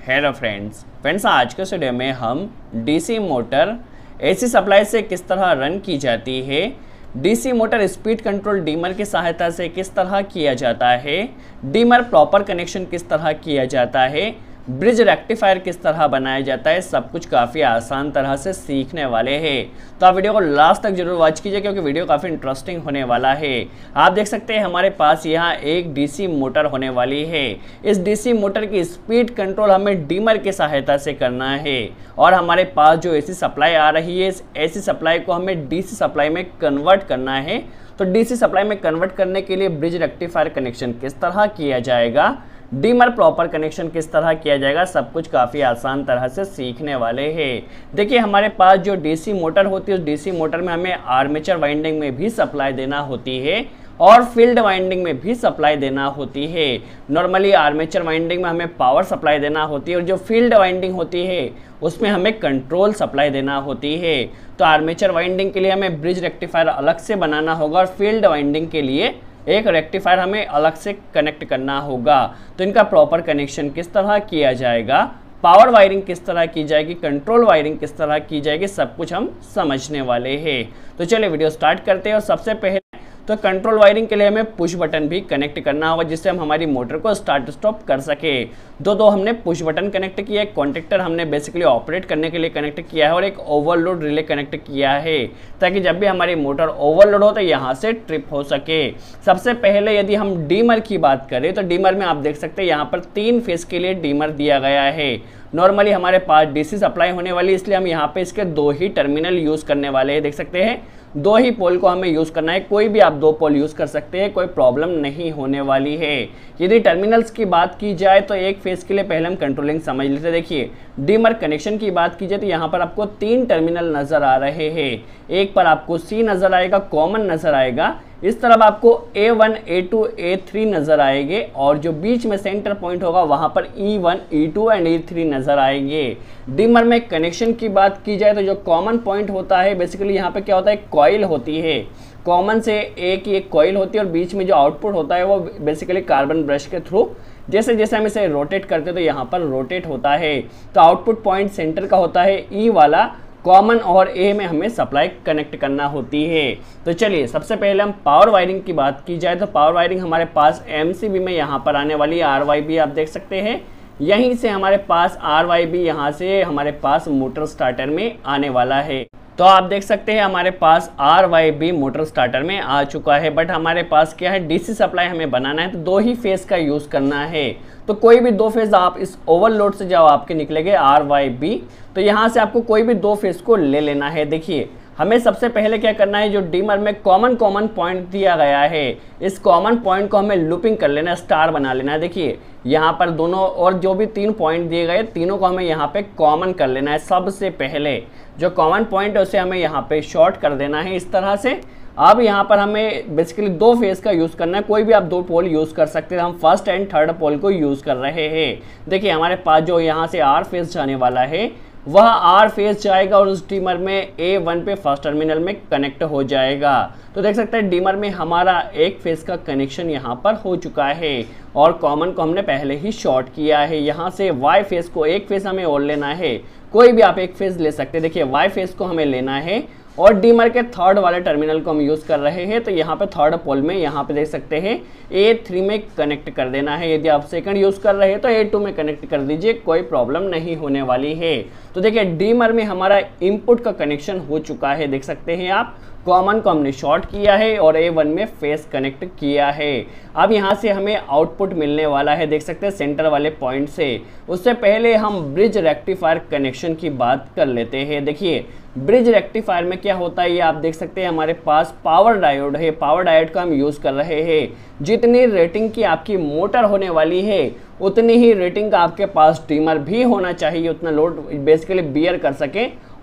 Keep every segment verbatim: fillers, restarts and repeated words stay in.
Hello friends friends आज के video में हम डीसी मोटर एसी सप्लाई से किस तरह रन की जाती है, DC motor speed control dimmer की सहायता से किस तरह किया जाता है, डीमर प्रॉपर कनेक्शन किस तरह किया जाता है, ब्रिज रेक्टिफायर किस तरह बनाया जाता है, सब कुछ काफ़ी आसान तरह से सीखने वाले हैं। तो आप वीडियो को लास्ट तक जरूर वॉच कीजिए क्योंकि वीडियो काफ़ी इंटरेस्टिंग होने वाला है। आप देख सकते हैं हमारे पास यहाँ एक डीसी मोटर होने वाली है। इस डीसी मोटर की स्पीड कंट्रोल हमें डीमर की सहायता से करना है और हमारे पास जो एसी सप्लाई आ रही है, इस एसी सप्लाई को हमें डीसी सप्लाई में कन्वर्ट करना है। तो डीसी सप्लाई में कन्वर्ट करने के लिए ब्रिज रेक्टिफायर कनेक्शन किस तरह किया जाएगा, डीमर प्रॉपर कनेक्शन किस तरह किया जाएगा, सब कुछ काफ़ी आसान तरह से सीखने वाले हैं। देखिए हमारे पास जो डीसी मोटर होती है उस डीसी मोटर में हमें आर्मेचर वाइंडिंग में भी सप्लाई देना होती है और फील्ड वाइंडिंग में भी सप्लाई देना होती है। नॉर्मली आर्मेचर वाइंडिंग में हमें पावर सप्लाई देना होती है और जो फील्ड वाइंडिंग होती है उसमें हमें कंट्रोल सप्लाई देना होती है। तो आर्मेचर वाइंडिंग के लिए हमें ब्रिज रेक्टिफायर अलग से बनाना होगा और फील्ड वाइंडिंग के लिए एक रेक्टिफायर हमें अलग से कनेक्ट करना होगा। तो इनका प्रॉपर कनेक्शन किस तरह किया जाएगा, पावर वायरिंग किस तरह की जाएगी, कंट्रोल वायरिंग किस तरह की जाएगी, सब कुछ हम समझने वाले हैं। तो चलिए वीडियो स्टार्ट करते हैं। और सबसे पहले तो कंट्रोल वायरिंग के लिए हमें पुश बटन भी कनेक्ट करना होगा जिससे हम हमारी मोटर को स्टार्ट स्टॉप कर सके। दो दो हमने पुश बटन कनेक्ट किया है, कॉन्टेक्टर हमने बेसिकली ऑपरेट करने के लिए कनेक्ट किया है और एक ओवरलोड रिले कनेक्ट किया है ताकि जब भी हमारी मोटर ओवरलोड हो तो यहाँ से ट्रिप हो सके। सबसे पहले यदि हम डीमर की बात करें तो डीमर में आप देख सकते हैं यहाँ पर तीन फेस के लिए डीमर दिया गया है। नॉर्मली हमारे पास डीसी सप्लाई होने वाली इसलिए हम यहाँ पे इसके दो ही टर्मिनल यूज़ करने वाले हैं। देख सकते हैं दो ही पोल को हमें यूज़ करना है, कोई भी आप दो पोल यूज़ कर सकते हैं, कोई प्रॉब्लम नहीं होने वाली है। यदि टर्मिनल्स की बात की जाए तो एक फेस के लिए पहले हम कंट्रोलिंग समझ लेते हैं। देखिए डीमर कनेक्शन की बात की जाए तो यहाँ पर आपको तीन टर्मिनल नज़र आ रहे हैं। एक पर आपको सी नज़र आएगा, कॉमन नज़र आएगा, इस तरफ आपको A one, A two, A three नज़र आएंगे और जो बीच में सेंटर पॉइंट होगा वहाँ पर E one, E two and E three नज़र आएंगे। डीमर में कनेक्शन की बात की जाए तो जो कॉमन पॉइंट होता है बेसिकली यहाँ पे क्या होता है, कॉइल होती है। कॉमन से ए की एक कॉइल होती है और बीच में जो आउटपुट होता है वो बेसिकली कार्बन ब्रश के थ्रू जैसे जैसे हम इसे रोटेट करते हैं तो यहाँ पर रोटेट होता है। तो आउटपुट पॉइंट सेंटर का होता है ई वाला, कॉमन और ए में हमें सप्लाई कनेक्ट करना होती है। तो चलिए सबसे पहले हम पावर वायरिंग की बात की जाए तो पावर वायरिंग हमारे पास एमसीबी में यहाँ पर आने वाली है। आरवाईबी आप देख सकते हैं, यहीं से हमारे पास आरवाईबी यहाँ से हमारे पास मोटर स्टार्टर में आने वाला है। तो आप देख सकते हैं हमारे पास R Y B motor starter में आ चुका है, बट हमारे पास क्या है, डीसी सप्लाई हमें बनाना है तो दो ही फेस का यूज़ करना है। तो कोई भी दो फेस आप इस ओवरलोड से जब आपके निकलेंगे आर वाई बी तो यहाँ से आपको कोई भी दो फेस को ले लेना है। देखिए हमें सबसे पहले क्या करना है, जो डीमर में कॉमन कॉमन पॉइंट दिया गया है इस कॉमन पॉइंट को हमें लूपिंग कर लेना है, स्टार बना लेना है। देखिए यहाँ पर दोनों और जो भी तीन पॉइंट दिए गए तीनों को हमें यहाँ पे कॉमन कर लेना है। सबसे पहले जो कॉमन पॉइंट है उसे हमें यहाँ पे शॉर्ट कर देना है इस तरह से। अब यहाँ पर हमें बेसिकली दो फेस का यूज़ करना है, कोई भी आप दो पोल यूज़ कर सकते हैं। हम फर्स्ट एंड थर्ड पोल को यूज़ कर रहे हैं। देखिए हमारे पास जो यहाँ से आर फेस जाने वाला है वह आर फेस जाएगा और उस डीमर में ए वन पे फर्स्ट टर्मिनल में कनेक्ट हो जाएगा। तो देख सकते हैं डीमर में हमारा एक फेस का कनेक्शन यहाँ पर हो चुका है और कॉमन को हमने पहले ही शॉर्ट किया है। यहाँ से वाई फेस को एक फेस हमें और लेना है, कोई भी आप एक फेस ले सकते हैं। देखिए वाई फेस को हमें लेना है और डीमर के थर्ड वाले टर्मिनल को हम यूज़ कर रहे हैं। तो यहाँ पे थर्ड पोल में यहाँ पे देख सकते हैं ए थ्री में कनेक्ट कर देना है। यदि आप सेकंड यूज़ कर रहे हैं तो ए टू में कनेक्ट कर दीजिए, कोई प्रॉब्लम नहीं होने वाली है। तो देखिए डीमर में हमारा इनपुट का कनेक्शन हो चुका है, देख सकते हैं आप। कॉमन को हमने शॉर्ट किया है और ए वन में फेस कनेक्ट किया है। अब यहाँ से हमें आउटपुट मिलने वाला है, देख सकते हैं सेंटर वाले पॉइंट से। उससे पहले हम ब्रिज रेक्टिफायर कनेक्शन की बात कर लेते हैं। देखिए ब्रिज रेक्टिफायर में क्या होता है ये आप देख सकते हैं, हमारे पास पावर डायोड है। पावर डायोड का हम यूज़ कर रहे हैं। जितनी रेटिंग की आपकी मोटर होने वाली है उतनी ही रेटिंग का आपके पास डीमर भी होना चाहिए, उतना लोड बेसिकली बियर कर सके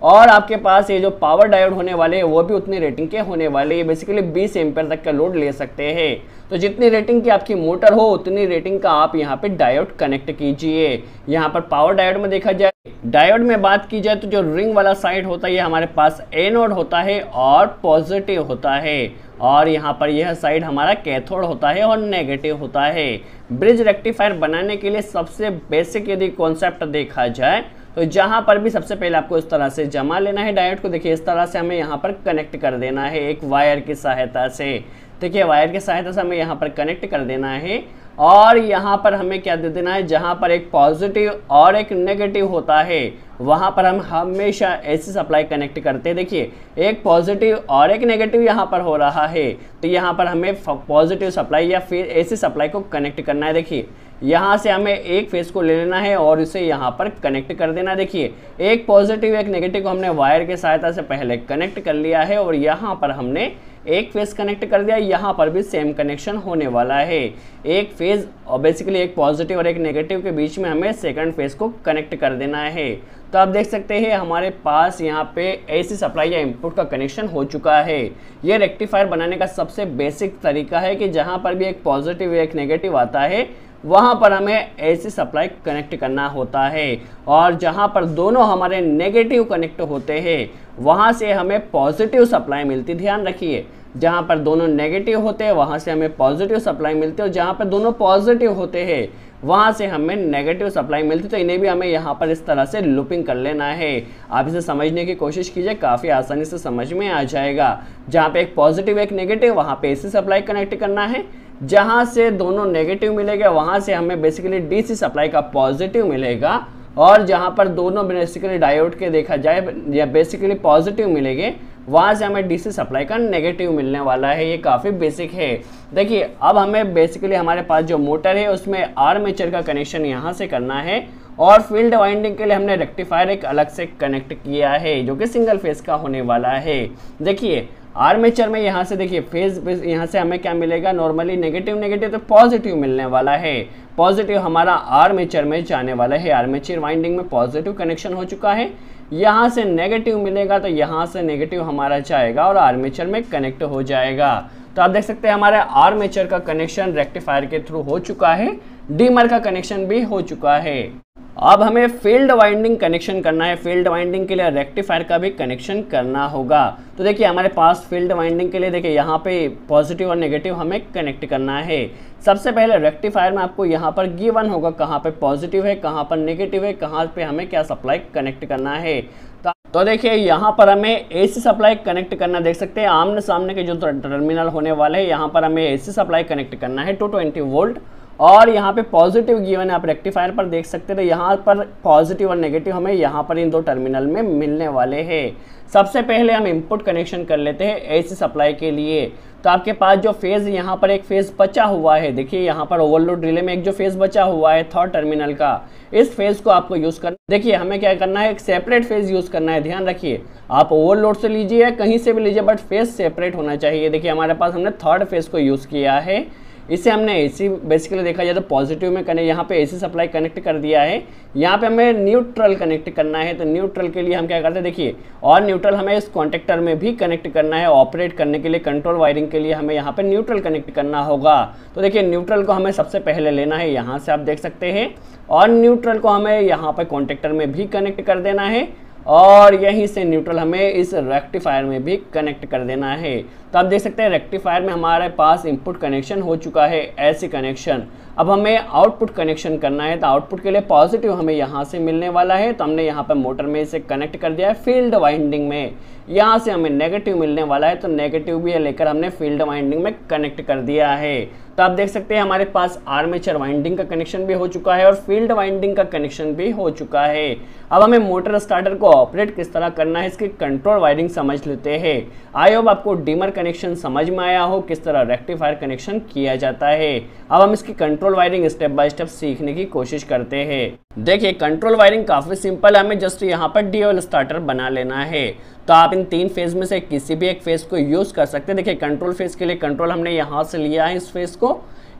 और आपके पास ये जो पावर डायोड होने वाले हैं वो भी उतनी रेटिंग के होने वाले हैं, बेसिकली बीस एम्पियर तक का लोड ले सकते हैं। तो जितनी रेटिंग की आपकी मोटर हो उतनी रेटिंग का आप यहाँ पे डायोड कनेक्ट कीजिए। यहाँ पर पावर डायोड में देखा जाए, डायोड में बात की जाए तो जो रिंग वाला साइड होता है ये हमारे पास एनोड होता है और पॉजिटिव होता है, और यहाँ पर यह साइड हमारा कैथोड होता है और नेगेटिव होता है। ब्रिज रेक्टिफायर बनाने के लिए सबसे बेसिक यदि कॉन्सेप्ट देखा जाए तो जहाँ पर भी सबसे पहले आपको इस तरह से जमा लेना है डायोड को। देखिए इस तरह से हमें यहाँ पर कनेक्ट कर देना है एक वायर की सहायता से। देखिए वायर की सहायता से हमें यहाँ पर कनेक्ट कर देना है, और यहाँ पर हमें क्या दे देना है, जहाँ पर एक पॉजिटिव और एक नेगेटिव होता है वहाँ पर हम हमेशा एसी सप्लाई कनेक्ट करते हैं। देखिए एक पॉजिटिव और एक नेगेटिव यहाँ पर हो रहा है, तो यहाँ पर हमें पॉजिटिव सप्लाई या फिर एसी सप्लाई को कनेक्ट करना है। देखिए यहाँ से हमें एक फेस को ले लेना है और इसे यहाँ पर कनेक्ट कर देना। देखिए एक पॉजिटिव एक नेगेटिव को हमने वायर की सहायता से पहले कनेक्ट कर लिया है, और यहाँ पर हमने एक फेज कनेक्ट कर दिया। यहाँ पर भी सेम कनेक्शन होने वाला है। एक फेज और बेसिकली एक पॉजिटिव और एक नेगेटिव के बीच में हमें सेकंड फेज को कनेक्ट कर देना है। तो आप देख सकते हैं हमारे पास यहाँ पे एसी सप्लाई या इनपुट का कनेक्शन हो चुका है। ये रेक्टिफायर बनाने का सबसे बेसिक तरीका है कि जहाँ पर भी एक पॉजिटिव या एक नेगेटिव आता है वहाँ पर हमें एसी सप्लाई कनेक्ट करना होता है, और जहाँ पर दोनों हमारे नेगेटिव कनेक्ट होते हैं वहाँ से हमें पॉजिटिव सप्लाई मिलती। ध्यान रखिए जहाँ पर दोनों नेगेटिव होते हैं वहाँ से हमें पॉजिटिव सप्लाई मिलती है, और जहाँ पर दोनों पॉजिटिव होते हैं वहाँ से हमें नेगेटिव सप्लाई मिलती। तो इन्हें भी हमें यहाँ पर इस तरह से लूपिंग कर लेना है। आप इसे समझने की कोशिश कीजिए, काफ़ी आसानी से समझ में आ जाएगा। जहाँ पे एक पॉजिटिव एक नेगेटिव वहाँ पे एसी सप्लाई कनेक्ट करना है, जहाँ से दोनों नेगेटिव मिलेगा वहाँ से हमें बेसिकली डीसी सप्लाई का पॉजिटिव मिलेगा, और जहाँ पर दोनों बेसिकली डायोड के देखा जाए या बेसिकली पॉजिटिव मिलेंगे वहाँ से हमें डीसी सप्लाई का नेगेटिव मिलने वाला है। ये काफ़ी बेसिक है। देखिए अब हमें बेसिकली हमारे पास जो मोटर है उसमें आर्मेचर का कनेक्शन यहाँ से करना है, और फील्ड वाइंडिंग के लिए हमने रेक्टिफायर एक अलग से कनेक्ट किया है जो कि सिंगल फेज का होने वाला है। देखिए आर्मेचर में यहाँ से देखिए फेज यहाँ से हमें क्या मिलेगा, नॉर्मली नेगेटिव नेगेटिव तो पॉजिटिव मिलने वाला है। पॉजिटिव हमारा आर्मेचर में जाने वाला है। आर्मेचर वाइंडिंग में पॉजिटिव कनेक्शन हो चुका है। यहाँ से नेगेटिव मिलेगा तो यहाँ से नेगेटिव हमारा जाएगा और आर्मेचर में कनेक्ट हो जाएगा। तो आप देख सकते हैं हमारे आर्मेचर का कनेक्शन रेक्टिफायर के थ्रू हो चुका है, डीमर का कनेक्शन भी हो चुका है। अब हमें फील्ड वाइंडिंग कनेक्शन करना है। फील्ड वाइंडिंग के लिए रेक्टिफायर का भी कनेक्शन करना होगा। तो देखिए हमारे पास फील्ड वाइंडिंग के लिए देखिए यहाँ पे पॉजिटिव और नेगेटिव हमें कनेक्ट करना है। सबसे पहले रेक्टिफायर में आपको यहाँ पर गिवन होगा कहाँ पे पॉजिटिव है, कहाँ पर नेगेटिव है, कहाँ पे हमें क्या सप्लाई कनेक्ट करना है। तो देखिए यहाँ पर हमें एसी सप्लाई कनेक्ट करना, देख सकते हैं आमने सामने के जो टर्मिनल होने वाले हैं यहाँ पर हमें एसी सप्लाई कनेक्ट करना है टू ट्वेंटी वोल्ट, और यहाँ पे पॉजिटिव गिवन है। आप रेक्टिफायर पर देख सकते हैं यहाँ पर पॉजिटिव और नेगेटिव हमें यहाँ पर इन दो टर्मिनल में मिलने वाले हैं। सबसे पहले हम इनपुट कनेक्शन कर लेते हैं एसी सप्लाई के लिए। तो आपके पास जो फेज यहाँ पर एक फेज बचा हुआ है, देखिए यहाँ पर ओवरलोड रिले में एक जो फेज बचा हुआ है थर्ड टर्मिनल का, इस फेज को आपको यूज करना। देखिए हमें क्या करना है, एक सेपरेट फेज यूज करना है। ध्यान रखिए आप ओवरलोड से लीजिए या कहीं से भी लीजिए, बट फेज सेपरेट होना चाहिए। देखिए हमारे पास हमने थर्ड फेज को यूज किया है, इसे हमने एसी बेसिकली देखा जाए तो पॉजिटिव में कनेक्ट, यहाँ पे एसी सप्लाई कनेक्ट कर दिया है। यहाँ पे हमें न्यूट्रल कनेक्ट करना है। तो न्यूट्रल के लिए हम क्या करते हैं, देखिए और न्यूट्रल हमें इस कॉन्टेक्टर में भी कनेक्ट करना है। ऑपरेट करने के लिए कंट्रोल वायरिंग के लिए हमें यहाँ पे न्यूट्रल कनेक्ट करना होगा। तो देखिए न्यूट्रल को हमें सबसे पहले लेना है, यहाँ से आप देख सकते हैं, और न्यूट्रल को हमें यहाँ पर कॉन्टेक्टर में भी कनेक्ट कर देना है, और यहीं से न्यूट्रल हमें इस रेक्टिफायर में भी कनेक्ट कर देना है। तो आप देख सकते हैं रेक्टिफायर में हमारे पास इनपुट कनेक्शन हो चुका है, ऐसी कनेक्शन। अब हमें आउटपुट कनेक्शन करना है। तो आउटपुट के लिए पॉजिटिव हमें यहाँ से मिलने वाला है, तो हमने यहाँ पर मोटर में इसे कनेक्ट कर दिया है फील्ड वाइंडिंग में। यहाँ से हमें नेगेटिव मिलने वाला है, तो नेगेटिव भी लेकर हमने फील्ड वाइंडिंग में कनेक्ट कर दिया है। तो आप देख सकते हैं हमारे पास आर्मेचर वाइंडिंग का कनेक्शन भी हो चुका है और फील्ड वाइंडिंग का कनेक्शन भी हो चुका है। अब हमें मोटर स्टार्टर को ऑपरेट किस तरह करना है, इसकी कंट्रोल वायरिंग समझ लेते हैं। आई होप आपको डीमर कनेक्शन समझ में आया हो, किस तरह रेक्टिफायर कनेक्शन किया जाता है। अब हम इसकी control wiring step by step सीखने की कोशिश करते हैं। देखिए कंट्रोल वायरिंग काफ़ी सिंपल है, हमें जस्ट यहाँ पर ड्यूअल स्टार्टर बना लेना है। तो आप इन तीन फेज में से किसी भी एक फेज को यूज़ कर सकते हैं। देखिए कंट्रोल फेज के लिए कंट्रोल हमने यहाँ से लिया है इस फेज को,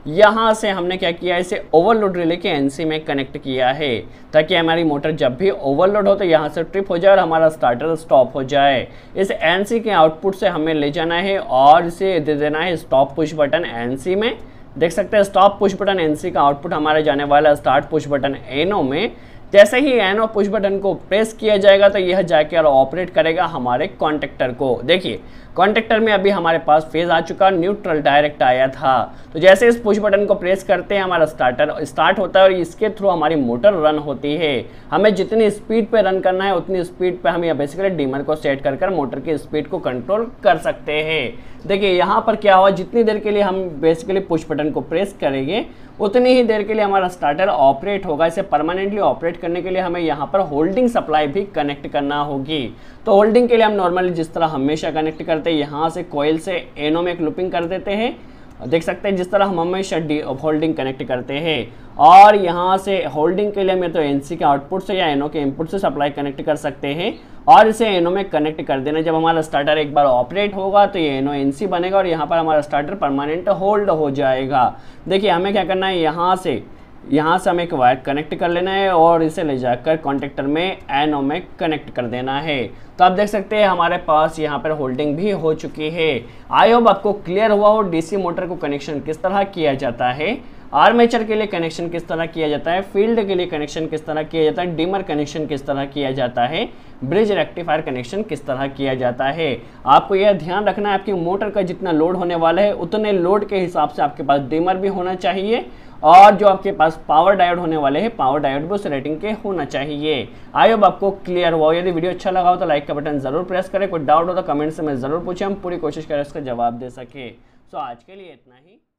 यहाँ से हमने क्या किया, इसे ओवरलोड रिले के एनसी में कनेक्ट किया है ताकि हमारी मोटर जब भी ओवरलोड हो तो यहाँ से ट्रिप हो जाए और हमारा स्टार्टर स्टॉप हो जाए। इस एनसी के आउटपुट से हमें ले जाना है और इसे दे देना है स्टॉप पुश बटन एनसी में। देख सकते हैं स्टॉप पुश बटन एनसी का आउटपुट हमारे जाने वाला स्टार्ट पुश बटन एनो में। जैसे ही एनो पुश बटन को प्रेस किया जाएगा तो यह जाके और ऑपरेट करेगा हमारे कॉन्टेक्टर को। देखिए कॉन्टेक्टर में अभी हमारे पास फेज आ चुका, न्यूट्रल डायरेक्ट आया था। तो जैसे इस पुश बटन को प्रेस करते हैं हमारा स्टार्टर स्टार्ट होता है और इसके थ्रू हमारी मोटर रन होती है। हमें जितनी स्पीड पे रन करना है उतनी स्पीड पे हम यह बेसिकली डिमर को सेट कर कर मोटर की स्पीड को कंट्रोल कर सकते हैं। देखिए यहाँ पर क्या हुआ, जितनी देर के लिए हम बेसिकली पुश बटन को प्रेस करेंगे उतनी ही देर के लिए हमारा स्टार्टर ऑपरेट होगा। इसे परमानेंटली ऑपरेट करने के लिए हमें यहाँ पर होल्डिंग सप्लाई भी कनेक्ट करना होगी। तो होल्डिंग के लिए हम नॉर्मली जिस तरह हमेशा कनेक्ट करते हैं, यहाँ से कॉइल से एनो में एक लूपिंग कर देते हैं। देख सकते हैं जिस तरह हम हमेशा होल्डिंग कनेक्ट करते हैं। और यहाँ से होल्डिंग के लिए हमें तो एनसी के आउटपुट से या एनो के इनपुट से सप्लाई कनेक्ट कर सकते हैं और इसे एनो में कनेक्ट कर देना। जब हमारा स्टार्टर एक बार ऑपरेट होगा तो ये एनो एनसी बनेगा और यहाँ पर हमारा स्टार्टर परमानेंट होल्ड हो जाएगा। देखिए हमें क्या करना है, यहाँ से यहाँ से हमें एक वायर कनेक्ट कर लेना है और इसे ले जाकर कॉन्टेक्टर में एनो में कनेक्ट कर देना है। तो आप देख सकते हैं हमारे पास यहाँ पर होल्डिंग भी हो चुकी है। आई होप आपको क्लियर हुआ हो डीसी मोटर को कनेक्शन किस तरह किया जाता है, आर्मेचर के लिए कनेक्शन किस तरह किया जाता है, फील्ड के लिए कनेक्शन किस तरह किया जाता है, डिमर कनेक्शन किस तरह किया जाता है, ब्रिज रेक्टिफायर कनेक्शन किस तरह किया जाता है। आपको यह ध्यान रखना है आपकी मोटर का जितना लोड होने वाला है उतने लोड के हिसाब से आपके पास डिमर भी होना चाहिए और जो आपके पास पावर डायोड होने वाले हैं पावर डायोड भी उस रेटिंग के होना चाहिए। आई होप आपको क्लियर हुआ। यदि वीडियो अच्छा लगा हो तो लाइक का बटन जरूर प्रेस करें। कोई डाउट हो तो कमेंट से मैं जरूर पूछें, हम पूरी कोशिश करें उसका जवाब दे सके। सो आज के लिए इतना ही।